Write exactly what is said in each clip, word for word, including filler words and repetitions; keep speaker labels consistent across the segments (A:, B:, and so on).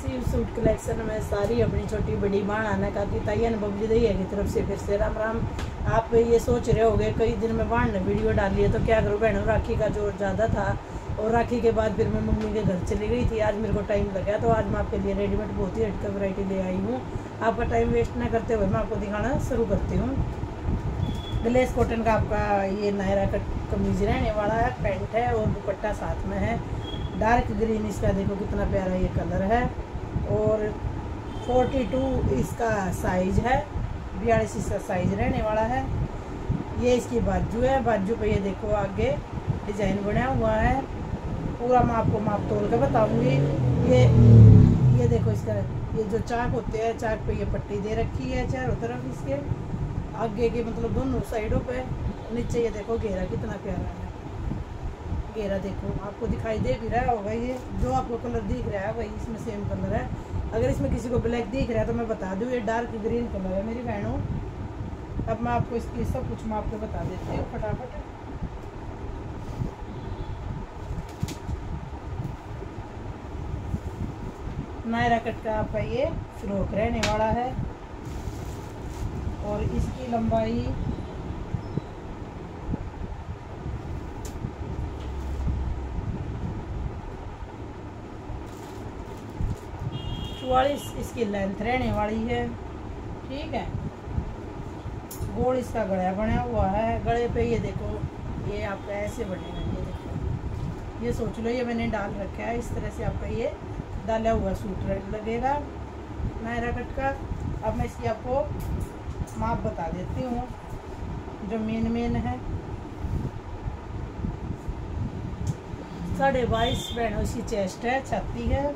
A: Shiv suit collection में सारी अपनी छोटी बड़ी बाण आना का ताइयन बबली दैया की तरफ से फिर से राम राम। आप ये सोच रहे होंगे कई दिन में बाण ने वीडियो डाली है तो क्या करूँ बहनों, राखी का जोर ज़्यादा था और राखी के बाद फिर मैं मम्मी के घर चली गई थी। आज मेरे को टाइम लगा तो आज मैं आपके लिए रेडीमेड बहुत ही हटकर वैरायटी ले आई हूँ। आपका टाइम वेस्ट ना करते हुए मैं आपको दिखाना शुरू करती हूँ। ग्लेस कॉटन का आपका ये नायरा कट कमीज रहने वाला है, पैंट है और दुपट्टा साथ में है। डार्क ग्रीन इसका देखो कितना प्यारा ये कलर है और बयालीस इसका साइज है, बयालीस इसका साइज रहने वाला है। ये इसकी बाजू है, बाजू पे ये देखो आगे डिजाइन बना हुआ है। पूरा मैं आपको माप तोड़ के बताऊंगी। ये ये देखो इसका ये जो चाक होते हैं, चाक पे ये पट्टी दे रखी है चारों तरफ इसके आगे के मतलब दोनों साइडों पे। नीचे ये देखो घेरा कितना प्यारा है, घेरा देखो आपको दिखाई दे भी रहा होगा। ये जो आपको कलर दिख रहा है वही इसमें सेम कलर है। अगर इसमें किसी को ब्लैक दिख रहा है तो मैं बता दूँ ये डार्क ग्रीन कलर है मेरी बहनों। अब मैं आपको इसकी सब कुछ मैं आपको बता देती हूँ फटाफट। नायरा कट का आपका ये फ्रॉक रहने वाला है और इसकी लंबाई चौवालीस इसकी लेंथ रहने वाली है। ठीक है, गोल इसका गला बना हुआ है। गले पे ये देखो ये आपका ऐसे बनेगा, ये देखो ये सोच लो ये मैंने डाल रखा है। इस तरह से आपका ये डाला हुआ सूट लगेगा नायरा कट का। अब मैं इसकी आपको माप बता देती हूँ जो मेन मेन है। साढ़े बाईस बहनों इसकी चेस्ट है, छाती है,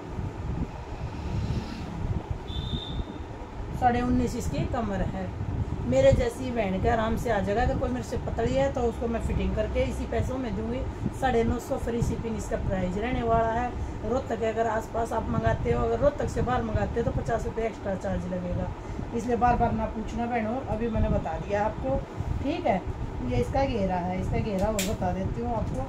A: साढ़े उन्नीस इसकी कमर है। मेरे जैसी बहन के आराम से आ जाएगा। अगर कोई मेरे से पतली है तो उसको मैं फिटिंग करके इसी पैसों में दूंगी। साढ़े नौ सौ फ्री शिपिंग इसका प्राइस रहने वाला है। रोहतक के अगर आसपास आप मंगाते हो, अगर रोहतक से बाहर मंगाते हो तो पचास रुपये एक्स्ट्रा चार्ज लगेगा, इसलिए बार बार ना पूछना बहनों, अभी मैंने बता दिया आपको। ठीक है, ये इसका घेरा है, इसका घेरा और बता देती हूँ आपको।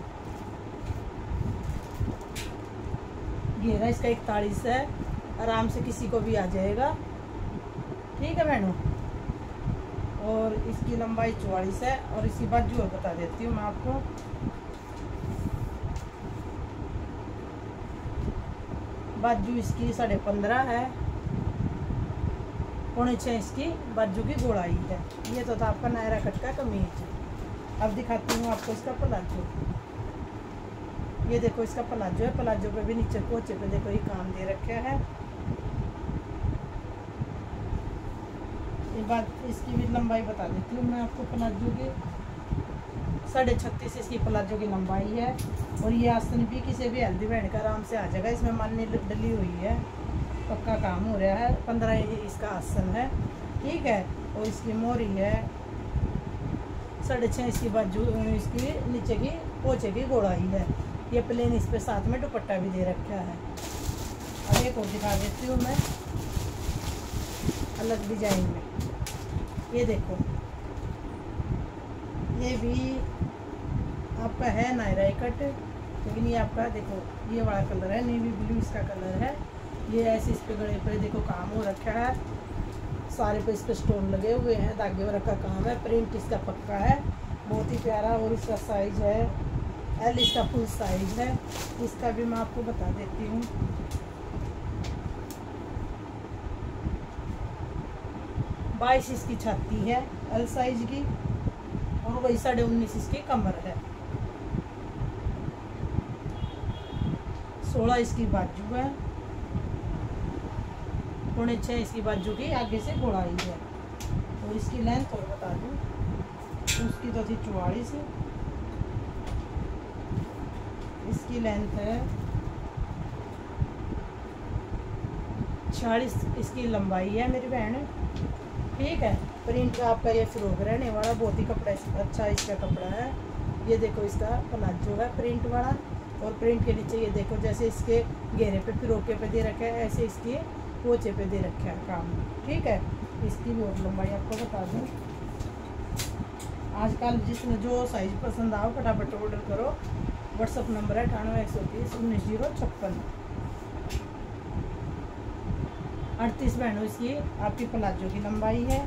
A: घेरा इसका इकतालीस है, आराम से किसी को भी आ जाएगा। ठीक है बहनों, और इसकी लंबाई चौवालीस है और इसकी बाजू और बता देती हूँ मैं आपको। बाजू इसकी साढ़े पंद्रह है, पौने छः इसकी बाजू की गोलाई है। ये तो था आपका नायरा कट का कमीज। अब दिखाती हूँ आपको इसका प्लाजो। ये देखो इसका प्लाजो है, प्लाजो पे भी नीचे पोचे पे देखो ये काम दे रखा है। बात इसकी भी लंबाई बता देती हूँ मैं आपको। प्लाजो की साढ़े छत्तीस इसकी प्लाजो की लंबाई है और ये आसन भी किसी भी हेल्दी बहन का आराम से आ जाएगा। इसमें माननी डली हुई है, पक्का काम हो रहा है। पंद्रह इसका आसन है। ठीक है, और इसकी मोरी है साढ़े छः इसकी बाजू, इसकी नीचे की पोचे की गोड़ाई है। ये प्लेन इस पे साथ में दुपट्टा भी दे रखा है। अब एक और दिखा देती हूँ मैं अलग डिजाइन में। ये देखो ये भी आपका है नायरा कट, लेकिन ये आपका देखो ये वाला कलर है, नेवी ब्लू इसका कलर है। ये ऐसे इस पे गले पे देखो काम हो रखा है, सारे पे इस पे स्टोन लगे हुए हैं, धागे वर्क का काम है। प्रिंट इसका पक्का है, बहुत ही प्यारा। और इसका साइज है एल, इसका फुल साइज है। इसका भी मैं आपको बता देती हूँ। बाईस इसकी छाती है एल साइज की और वही साढ़े उन्नीस इसकी कमर है। सोलह इसकी बाजू है, पौने छः इसकी बाजू की आगे से गोलाई है। और इसकी लेंथ और बता दूँ, उसकी तो थी चौवालीस, इसकी लेंथ है छियालीस, इसकी लंबाई है मेरी बहन। ठीक है, प्रिंट का आपका ये फ्रॉक रहने वाला, बहुत ही कपड़ा अच्छा इसका कपड़ा है। ये देखो इसका प्लाजो है प्रिंट वाला और प्रिंट के नीचे ये देखो जैसे इसके घेरे पे फ्रॉके पे दे रखा है ऐसे इसके पोचे पे दे रखा है काम। ठीक है, इसकी भी और लंबाई आपको बता दूँ। आजकल जिसमें जो साइज पसंद आओ फटाफट ऑर्डर करो। व्हाट्सअप नंबर है अठानवे एक सौ तीस उन्नीस जीरो छप्पन। अड़तीस बहनों इसकी आपकी प्लाजो की लंबाई है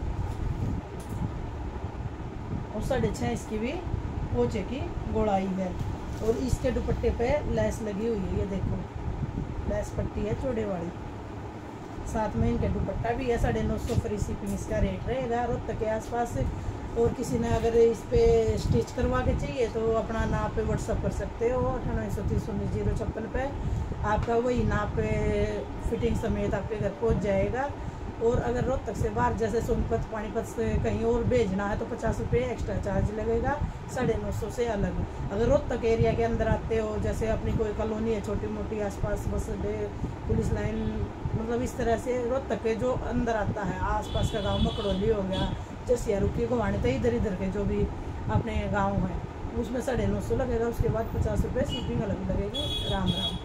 A: और साढ़े छः इसकी भी पोचे की गोलाई है। और इसके दुपट्टे पे लेस लगी हुई है, ये देखो लेस पट्टी है चौड़े वाली, साथ में इनके दुपट्टा भी है। साढ़े नौ सौ फ्री शिपिंग इसका रेट रहेगा रोहतक के आसपास। और किसी ने अगर इस पे स्टिच करवा के चाहिए तो अपना नाप पे व्हाट्सअप कर सकते हो अठानवे सौ तीस उन्नीस जीरो छप्पन पे, आपका वही नाप पे फिटिंग समेत आपके घर पहुंच जाएगा। और अगर रोहतक से बाहर जैसे सोनपत पानीपत से कहीं और भेजना है तो पचास रुपये एक्स्ट्रा चार्ज लगेगा, साढ़े नौ सौ से अलग। अगर रोहतक एरिया के अंदर आते हो, जैसे अपनी कोई कॉलोनी है छोटी मोटी आसपास, बस अड्डे, पुलिस लाइन, मतलब इस तरह से रोहतक के जो अंदर आता है आसपास का गांव, मकड़ोली हो गया, जैसे रुकी गोवाणी, तो इधर इधर के जो भी अपने गाँव हैं उसमें साढ़े नौ सौ लगेगा। उसके बाद पचास रुपये शिपिंग अलग लगेगी। राम राम।